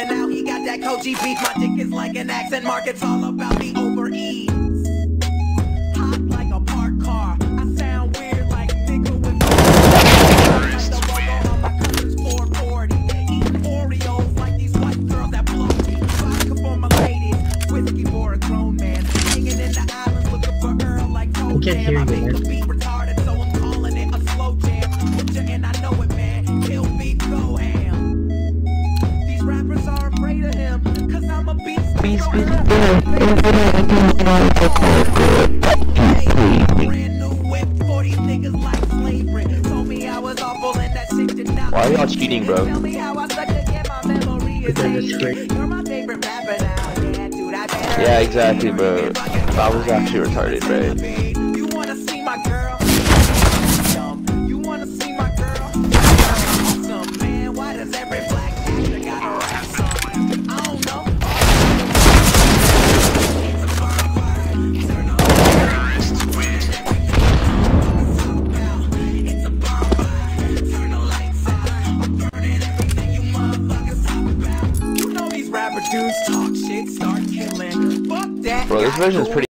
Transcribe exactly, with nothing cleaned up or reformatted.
and now he got that Koji beef. My dick is like an accent mark, it's all about the over ease. Hot like a parked car, I sound weird like nigga with like the logo on my colors four forty. Eating Oreos like these white girls that blow me. Vodka for my ladies, whiskey for a grown man. Hanging in the islands looking for Earl like Toe Jam. I make the beat retarded, so I'm calling it a slow jam. Picture and I know it, man. Kill beat, go ham. These rappers are afraid of him, cause I'm a beast. Beast, beast, Why are y'all cheating, bro? Yeah, exactly, bro. That was actually retarded, bro. You wanna see my girl? You wanna see my girl? Some man, why does every black actor gotta rap some? I don't know. Dudes talk shit, start killing. Fuck that. Bro, this version is pretty